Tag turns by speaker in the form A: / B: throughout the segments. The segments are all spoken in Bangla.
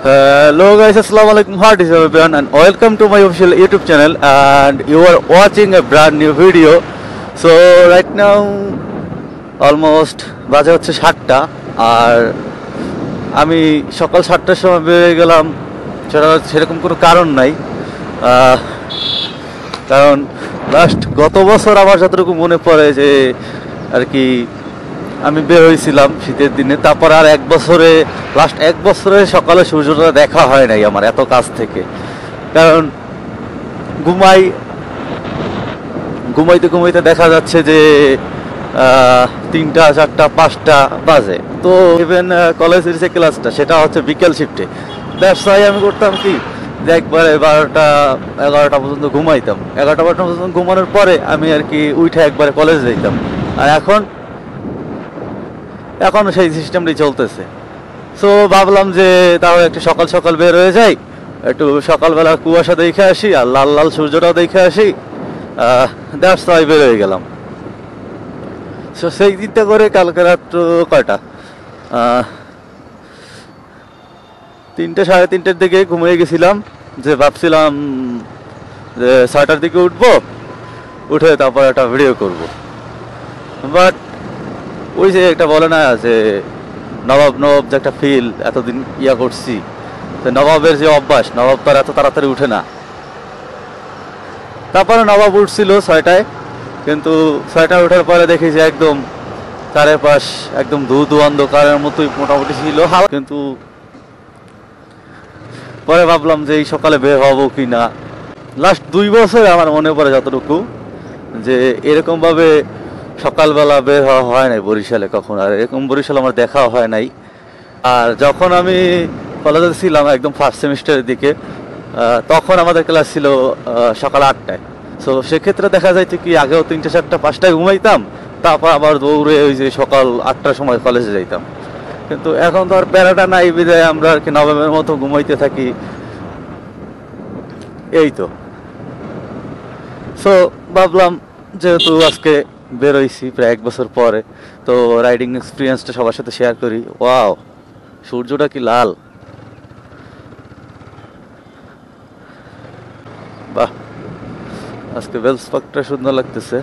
A: Hello guys, Assalamualaikum. How is everyone and welcome to my official YouTube channel and you are watching a brand new video. So right now almost বাজে হচ্ছে 7টা আর আমি সকাল 7টার সময় বেরিয়ে গেলাম। সেরকম কোনো কারণ নাই, কারণ গত বছর আমার যতটুকু মনে পড়ে যে আর কি আমি বের হয়েছিলাম শীতের দিনে, তারপর আর লাস্ট এক বছরে সকালে সূর্যটা দেখা হয় নাই আমার এত কাছ থেকে, কারণ ঘুমাইতে দেখা যাচ্ছে যে 3টা 4টা 5টা বাজে। তো ইভেন কলেজের যে ক্লাসটা সেটা হচ্ছে বিকেল শিফটে, ব্যবসায় আমি করতাম কি যে একবারে 11টা পর্যন্ত ঘুমাইতাম। 11টা পর্যন্ত ঘুমানোর পরে আমি আর কি উঠে একবারে কলেজ যাইতাম। আর এখন সেই সিস্টেমটাই চলতেছে। সো ভাবলাম যে তাও একটু সকাল সকাল বের হয়ে যাই, একটু সকালবেলা কুয়াশা দেখে আসি আর লাল লাল সূর্যটাও দেখে আসি। দ্যাটস ওয়াই বের হয়ে গেলাম। সো সেই চিন্তা করে কালকে রাত্র কয়টা 3টে 3:30টার দিকে ঘুমিয়ে গেছিলাম, যে ভাবছিলাম যে 6টার দিকে উঠে তারপর একটা ভিডিও করব। বাট ওই যে একটা বলে না যে নবাব যে একটা ফিল এতদিন করছি, তো নবাবের যে অভ্যাস, নবাব তার এত তাড়াতাড়ি উঠে না। তারপরে নবাব উঠছিল 6টায়, কিন্তু 6টায় ওঠার পরে দেখি যে একদম চারপাশ একদম ধু অন্ধকারের মতোই মোটামুটি ছিল, কিন্তু পরে ভাবলাম যে এই সকালে বের হবো কি না। লাস্ট 2 বছরে আমার মনে পড়ে যতটুকু যে এরকম ভাবে সকালবেলা বের হওয়া হয় নাই বরিশালে কখন, আর এরকম বরিশাল আমার দেখা হয় নাই। আর যখন আমি কলেজে ছিলাম একদম ফার্স্ট সেমিস্টারের দিকে, তখন আমাদের ক্লাস ছিল সকাল 8টায়। সো সেক্ষেত্রে দেখা যাইছে কি আগেও 3টে 4টা 5টায় ঘুমাইতাম, তারপর আবার দৌড়ে ওই যে সকাল 8টার সময় কলেজে যাইতাম। কিন্তু এখন তো আর প্যারাটা নাই, বিদায় আমরা আর কি নভেম্বরের মতো ঘুমাইতে থাকি, এই তো। সো ভাবলাম যেহেতু আজকে বেরোইছি প্রায় 1 বছর পরে, তো রাইডিং এক্সপিরিয়েন্সটা সবার সাথে শেয়ার করি। ওয়াও, সূর্যটা কি লাল! বাহ, আজকে বেলস পার্কটা সুন্দর লাগতেছে।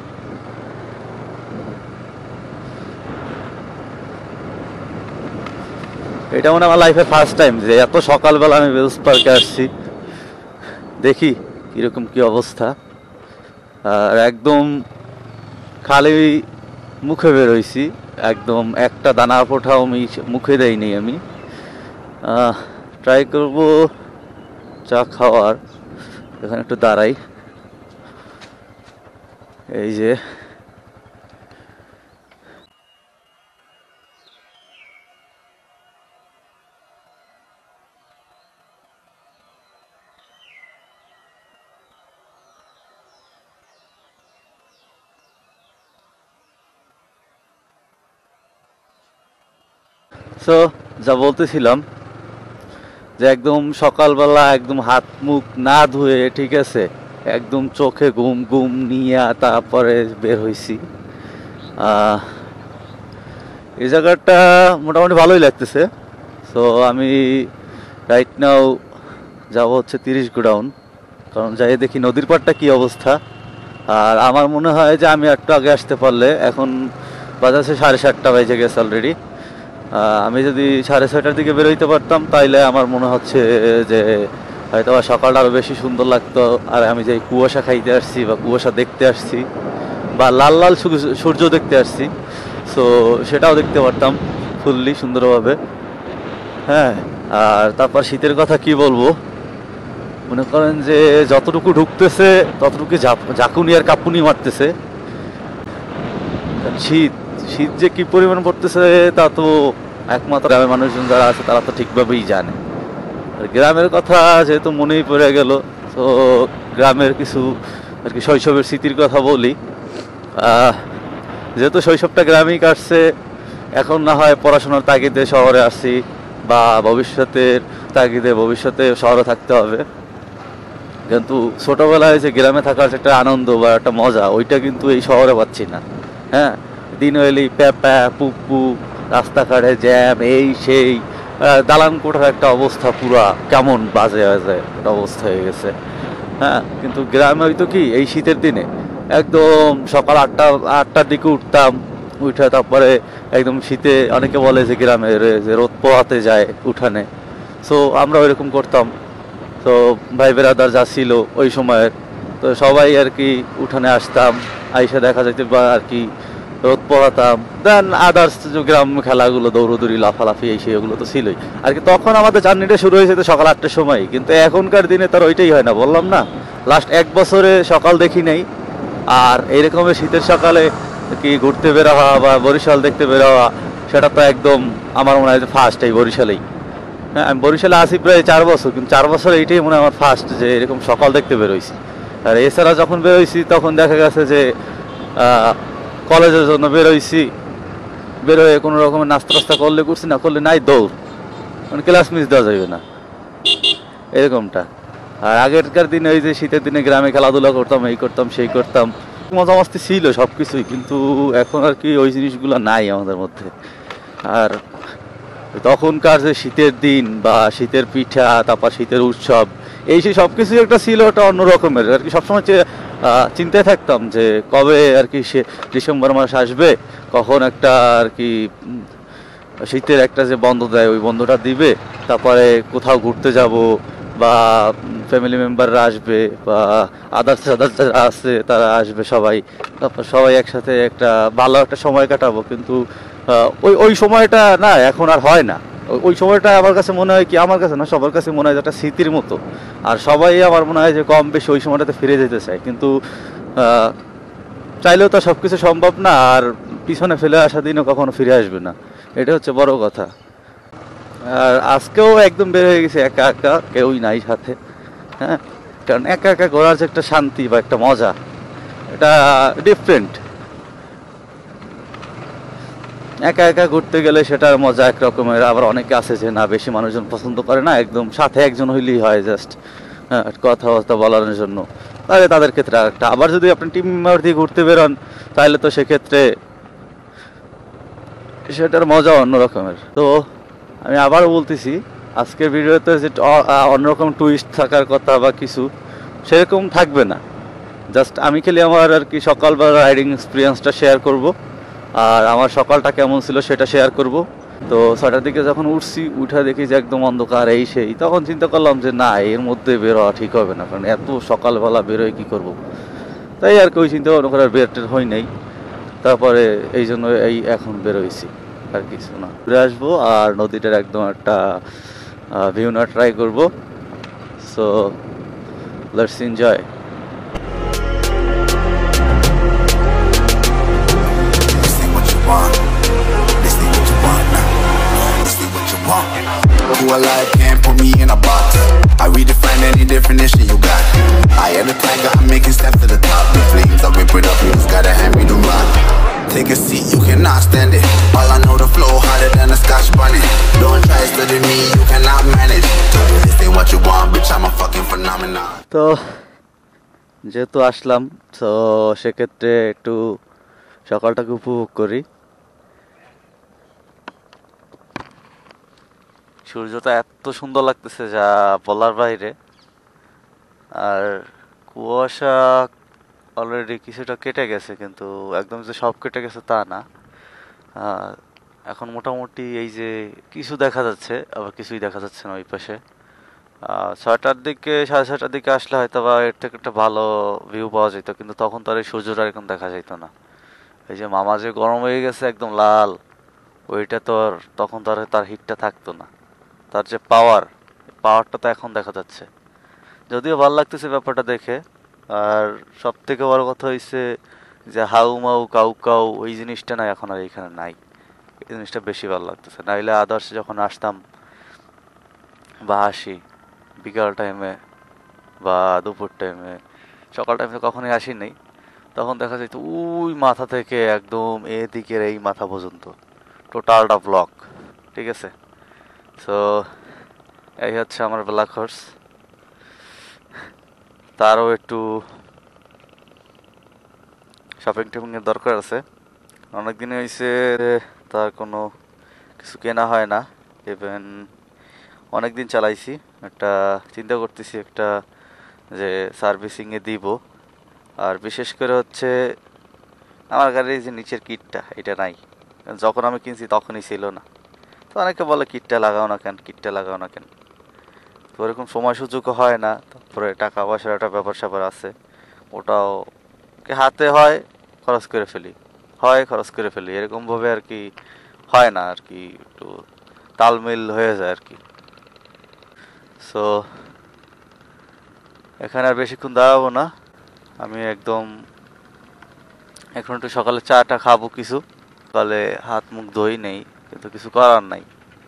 A: এটা মনে আমার লাইফে ফার্স্ট টাইম যে এত সকালবেলা আমি বেলস পার্কে আসছি। দেখি কিরকম কি অবস্থা। আর একদম খালি মুখে বের হইছি, একদম একটা দানা পোঠাও আমি মুখে দেইনি। আমি ট্রাই করব চা খাওয়ার। এখানে একটু দাঁড়াই, এই যে সো যা বলতেছিলাম যে একদম সকালবেলা একদম হাত মুখ না ধুয়ে, ঠিক আছে, একদম চোখে ঘুম নিয়ে তারপরে বের হইছি। এই জায়গাটা মোটামুটি ভালোই লাগতেছে। সো আমি রাইট নাও যাবো হচ্ছে 30 গোডাউন, কারণ যাই দেখি নদীর পাড়টা কি অবস্থা। আর আমার মনে হয় যে আমি একটু আগে আসতে পারলে, এখন বাজাচ্ছে 7:30 বেজে গেছে অলরেডি। আমি যদি 6:30টার দিকে বেরোইতে পারতাম তাইলে আমার মনে হচ্ছে যে হয়তো সকালটা আরও বেশি সুন্দর লাগতো। আর আমি যে কুয়াশা খাইতে আসছি বা কুয়াশা দেখতে আসছি বা লাল লাল সূর্য দেখতে আসছি, সো সেটাও দেখতে পারতাম ফুললি সুন্দরভাবে। হ্যাঁ, আর তারপর শীতের কথা কি বলবো, মনে করেন যে যতটুকু ঢুকতেছে ততটুকু ঝাঁকুনি আর কাঁপুনি মারতেছে। শীত যে কি পরিমাণ পড়তেছে তা তো একমাত্র গ্রামের মানুষজন যারা আছে তারা তো ঠিকভাবেই জানে। আর গ্রামের কথা যেহেতু মনেই পড়ে গেল, তো গ্রামের কিছু আর কি শৈশবের স্মৃতির কথা বলি। যেহেতু শৈশবটা গ্রামেই কাটছে, এখন না হয় পড়াশোনার তাগিদে শহরে আসছি বা ভবিষ্যতের তাগিদে ভবিষ্যতে শহরে থাকতে হবে, কিন্তু ছোটবেলায় যে গ্রামে থাকার একটা আনন্দ বা একটা মজা, ওইটা কিন্তু এই শহরে পাচ্ছি না। হ্যাঁ, দিন হইলেই প্যাপা পুপু, রাস্তাঘাটে জ্যাম, এই সেই, দালান কোঠার একটা অবস্থা পুরা কেমন বাজে বাজে একটা অবস্থা হয়ে গেছে। হ্যাঁ, কিন্তু গ্রামে হয়তো কি এই শীতের দিনে একদম সকাল আটটার দিকে উঠতাম, উঠে তারপরে একদম শীতে অনেকে বলে যে গ্রামে যে রোদ পোহাতে যায় উঠানে। সো আমরা ওইরকম করতাম। তো ভাই বেরাদার যা ছিল ওই সময়ের, তো সবাই আর কি উঠানে আসতাম, আইসা দেখা যাইতে বা আর কি রোদ পোহাতাম। দেন আদার্স যে গ্রাম খেলাগুলো দৌড়দৌড়ি লাফালাফি এই সেগুলো তো ছিলই আর কি। তখন আমাদের জার্নিটা শুরু হয়েছে তো সকাল 8টার সময়, কিন্তু এখনকার দিনে তার ওইটাই হয় না, বললাম না লাস্ট 1 বছরে সকাল দেখি নেই। আর এইরকমের শীতের সকালে কি ঘুরতে বের হওয়া বা বরিশাল দেখতে বের হওয়া, সেটা তো একদম আমার মনে হয় যে ফার্স্ট এই বরিশালেই। হ্যাঁ, আমি বরিশালে আসি প্রায় 4 বছর, কিন্তু 4 বছর এইটাই মনে হয় আমার ফার্স্ট যে এরকম সকাল দেখতে বেরোইছি। আর এছাড়া যখন বেরোইছি তখন দেখা গেছে যে কলেজের জন্য বেরোইছি, বেরোয় কোনো রকমের নাস্তা টাস্তা করলে করছি, না করলে নাই দৌড়, মানে ক্লাস মিস দেওয়া যাবে না এরকমটা। আর আগেরকার দিনে ওই যে শীতের দিনে গ্রামে খেলাধুলা করতাম, এই করতাম সেই করতাম, মজা মাস্তি ছিল সব কিছুই, কিন্তু এখন আর কি ওই জিনিসগুলো নাই আমাদের মধ্যে। আর তখনকার যে শীতের দিন বা শীতের পিঠা, তারপর শীতের উৎসব, এই সেই সব কিছুই একটা ছিল, একটা অন্য রকমের আর কি। সবসময় চিন্তায় থাকতাম যে কবে আর কি সে ডিসেম্বর মাস আসবে, কখন একটা আর কি শীতের একটা যে বন্ধ দেয় ওই বন্ধটা দিবে, তারপরে কোথাও ঘুরতে যাব বা ফ্যামিলি মেম্বাররা আসবে বা আদার্স যারা আছে তারা আসবে সবাই, তারপর সবাই একসাথে একটা ভালো একটা সময় কাটাবো। কিন্তু ওই ওই সময়টা না এখন আর হয় না। ওই সময়টা আমার কাছে মনে হয় কি, আমার কাছে না সবার কাছে মনে হয় যে একটা স্মৃতির মতো। আর সবাই আমার মনে হয় যে কম বেশি ওই সময়টাতে ফিরে যেতে চায়, কিন্তু চাইলেও তো সব কিছু সম্ভব না। আর পিছনে ফেলে আসা দিনও কখনো ফিরে আসবে না, এটা হচ্ছে বড় কথা। আর আজকেও একদম বের হয়ে গেছে একা একা, কেউই নাই সাথে। হ্যাঁ, কারণ একা একা ঘোরার যে একটা শান্তি বা একটা মজা, এটা ডিফারেন্ট। একা একা ঘুরতে গেলে সেটার মজা একরকমের, আবার অনেকে আছে যে না বেশি মানুষজন পছন্দ করে না, একদম সাথে একজন হইলেই হয় জাস্ট কথাবার্তা বলার জন্য, তাহলে তাদের ক্ষেত্রে একটা। আবার যদি আপনি টিম মেম্বার দিয়ে ঘুরতে বেরোন তাহলে তো সেক্ষেত্রে সেটার মজা অন্য রকমের। তো আমি আবারও বলতেছি, আজকের ভিডিওতে যে অন্যরকম টুইস্ট থাকার কথা বা কিছু সেরকম থাকবে না। জাস্ট আমি খালি আমার আর কি সকালবেলা রাইডিং এক্সপিরিয়েন্সটা শেয়ার করব, আর আমার সকালটা কেমন ছিল সেটা শেয়ার করব। তো 6টার দিকে যখন উঠছি, উঠে দেখি যে একদম অন্ধকার এই সেই, তখন চিন্তা করলাম যে না এর মধ্যে বেরোয়া ঠিক হবে না, কারণ এত সকালবেলা বেরোয় কী করব। তাই আর কি ওই চিন্তা ভাবনা করে বের টের হয় নাই। তারপরে এই জন্য এই এখন বেরোইছি, আর কিছু না। ঘুরে আসবো আর নদীটার একদম একটা ভিউ না ট্রাই করবো। So let's enjoy.
B: Who alive can't put me in a box. I redefine any definition you got. I am the tiger, I'm making steps to the top. The flames, I whip it up, you just gotta hand me the rock. Take a seat, you cannot stand it. All I know, the flow harder than a Scotch bonnet. Don't try study me, you cannot manage. This ain't what you want, bitch, I'm a fucking phenomenon.
A: তো যেহেতু আসলাম, তো সেক্ষেত্রে একটু সকালটাকে উপভোগ করি। সূর্যটা এত সুন্দর লাগতেছে যা বলার বাইরে। আর কুয়াশা অলরেডি কিছুটা কেটে গেছে, কিন্তু একদম যে সব কেটে গেছে তা না। এখন মোটামুটি এই যে কিছু দেখা যাচ্ছে, আবার কিছুই দেখা যাচ্ছে না ওই পাশে। 6টার দিকে 6:30টার দিকে আসলে হয়তো বা এর থেকে একটা ভালো ভিউ পাওয়া যেত, কিন্তু তখন তো আর এই সূর্যটা এরকম দেখা যেত না। এই যে মামা যে গরম হয়ে গেছে একদম লাল, ওইটা তো আর তখন তো আর তার হিটটা থাকতো না। তার যে পাওয়ারটা তো এখন দেখা যাচ্ছে, যদিও ভালো লাগতেছে ব্যাপারটা দেখে। আর সব থেকে বড় কথা হয়েছে যে হাউ মাউ কাউ কাউ ওই জিনিসটা না এখন আর এখানে নাই। এই জিনিসটা বেশি ভালো লাগতেছে। নাইলে আদার্স যখন আসতাম বা আসি বিকাল টাইমে বা দুপুর টাইমে, সকাল টাইমে কখনোই আসি নাই, তখন দেখা যেত ওই মাথা থেকে একদম এদিকের এই মাথা পর্যন্ত টোটালটা ব্লক। ঠিক আছে, সো এই হচ্ছে আমার ব্ল্যাক হর্স। তারও একটু শপিং টপিংয়ের দরকার আছে। অনেক দিন হয়েছে তার কোনো কিছু কেনা হয় না। ইভেন অনেক দিন চালাইছি, একটা চিন্তা করতেছি একটা যে সার্ভিসিংয়ে দিব। আর বিশেষ করে হচ্ছে আমার গাড়ির যে নিচের কিটটা এটা নাই, যখন আমি কিনছি তখনই ছিল না। তো অনেকে বলে কিটটা লাগাও না কেন, কিটটা লাগাও না কেন। তো এরকম সময় সুযোগও হয় না, তারপরে টাকা পয়সার একটা ব্যাপার স্যাপার আছে, ওটাও হাতে হয় খরচ করে ফেলি, খরচ করে ফেলি, এরকমভাবে আর কি হয় না আর কি, একটু তালমিল হয়ে যায় আর কি। সো এখানে আর বেশিক্ষণ দাঁড়াবো না, আমি একদম এখন একটু সকালে চাটা খাবো কিছু। সকালে হাত মুখ ধুই নেই, কিন্তু কিছু করার নাই।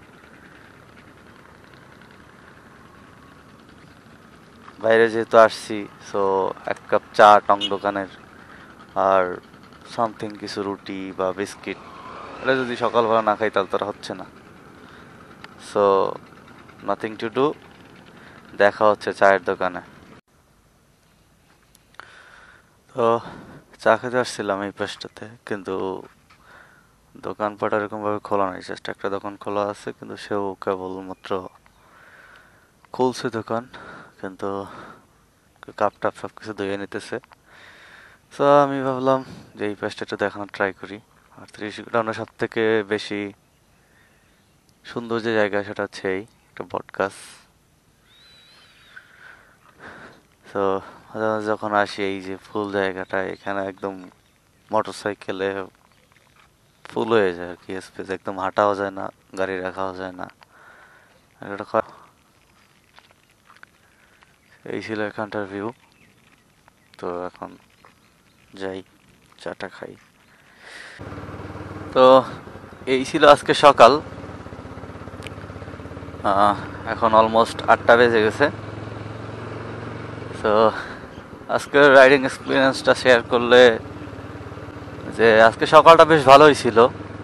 A: বাইরে যেহেতু আসছি, সো এক কাপ চা টং দোকানের আর সামথিং কিছু রুটি বা বিস্কিট, এটা যদি সকালবেলা না খাই তাহলে তো আর হচ্ছে না। সো নাথিং টু ডু, দেখা হচ্ছে চায়ের দোকানে। তো চা খেতে আসছিলাম এই পাশটাতে, কিন্তু দোকানপাট এরকমভাবে খোলা নেই। জাস্ট একটা দোকান খোলা আছে, কিন্তু সেও কেবলমাত্র খুলছে দোকান, কিন্তু কাপ টাপ সব কিছু ধুয়ে নিতেছে। সো আমি ভাবলাম যে এই পাশটা একটু দেখানোর ট্রাই করি। আর 30 গ্রাউন্ডের সব থেকে বেশি সুন্দর যে জায়গা সেটা হচ্ছে এই একটা বট গাছ। তো মাঝে মাঝে যখন আসি এই যে ফুল জায়গাটা, এখানে একদম মোটর সাইকেলে ফুল হয়ে যায় আর কি, স্পেস একদম হাঁটাও যায় না, গাড়ি রাখাও যায় না। এই ছিল এখানটার ভিউ। তো এখন যাই চাটা খাই। তো এই ছিল আজকে সকাল, এখন অলমোস্ট 8টা বেজে গেছে। তো আজকের রাইডিং এক্সপিরিয়েন্সটা শেয়ার করলে যে আজকে সকালটা বেশ ভালোই ছিল,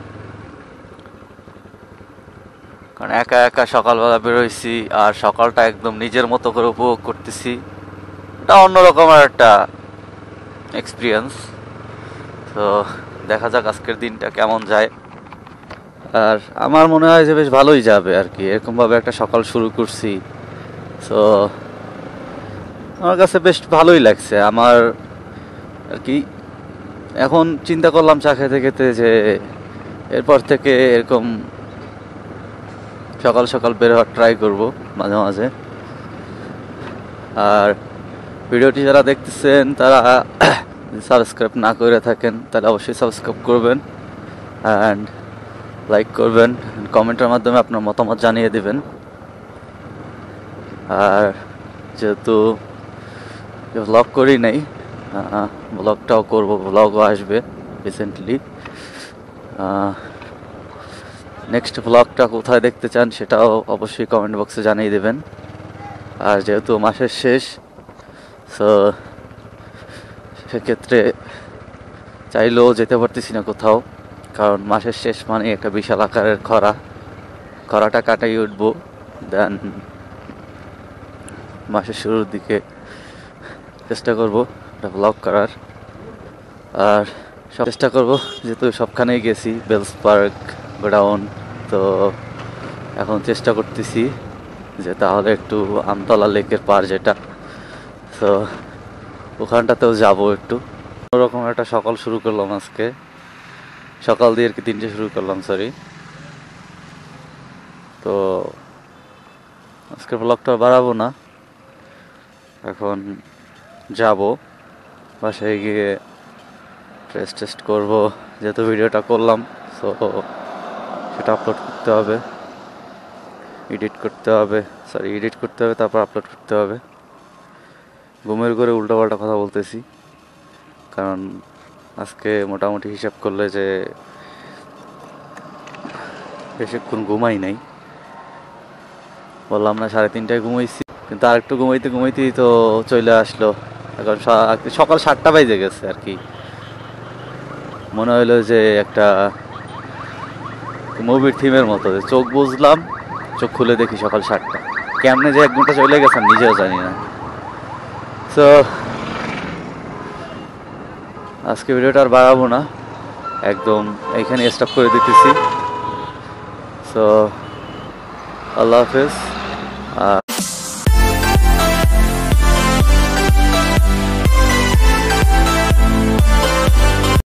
A: কারণ একা একা সকালবেলা বেরোইছি আর সকালটা একদম নিজের মতো করে উপভোগ করতেছি। এটা অন্যরকমের একটা এক্সপিরিয়েন্স। তো দেখা যাক আজকের দিনটা কেমন যায়। আর আমার মনে হয় যে বেশ ভালোই যাবে আর কি, এরকমভাবে একটা সকাল শুরু করছি। সো আমার কাছে বেশ ভালোই লাগছে আমার আর কি। এখন চিন্তা করলাম চা খেতে খেতে যে এরপর থেকে এরকম সকাল সকাল বের হওয়ার ট্রাই করব মাঝে মাঝে। আর ভিডিওটি যারা দেখতেছেন তারা সাবস্ক্রাইব না করে থাকেন তাহলে অবশ্যই সাবস্ক্রাইব করবেন অ্যান্ড লাইক করবেন, কমেন্টের মাধ্যমে আপনার মতামত জানিয়ে দিবেন। আর যেহেতু ব্লগ করি নাই, ব্লগটাও করব, ব্লগও আসবে রিসেন্টলি। নেক্সট ব্লগটা কোথায় দেখতে চান সেটাও অবশ্যই কমেন্ট বক্সে জানিয়ে দেবেন। আর যেহেতু মাসের শেষ, সো সেক্ষেত্রে চাইলেও যেতে পারতেছি না কোথাও, কারণ মাসের শেষ মানে একটা বিশাল আকারের খরাটা কাটাই উঠবো। দেন মাসের শুরুর দিকে চেষ্টা করব একটা ব্লগ করার। আর চেষ্টা করব, যেহেতু সবখানেই গেছি, বেলস পার্ক, গোডাউন, তো এখন চেষ্টা করতেছি যে তাহলে একটু আমতলা লেকের পার যেটা, তো ওখানটাতেও যাব একটু। অন্যরকম একটা সকাল শুরু করলাম আজকে, সকাল দিয়ে আর কি দিনটা শুরু করলাম, সরি। তো আজকের ব্লগটা বাড়াবো না, এখন যাব বাসায় গিয়ে টেস্ট করবো। যেহেতু ভিডিওটা করলাম, সো সেটা আপলোড করতে হবে, এডিট করতে হবে, তারপর আপলোড করতে হবে। ঘুমের করে উল্টোপাল্টা কথা বলতেছি, কারণ আজকে মোটামুটি হিসাব করলে যে বেশিক্ষণ ঘুমাই নাই। বললাম না 3:30টায় ঘুমাইছি, কিন্তু আরেকটু ঘুমাইতেই তো চলে আসলো এখন সকাল 7টা বাজে গেছে আর কি। মনে হইলো যে একটা মুভির থিমের মতো, যে চোখ বুঝলাম, চোখ খুলে দেখি সকাল 7টা, কেমনে যে 1 ঘন্টা চলে গেছে নিজেও জানি না। সো আজকে ভিডিওটা আর বাড়াবো না, একদম এইখানে স্টপ করে দিতেছি। সো আল্লাহ হাফেজ। আর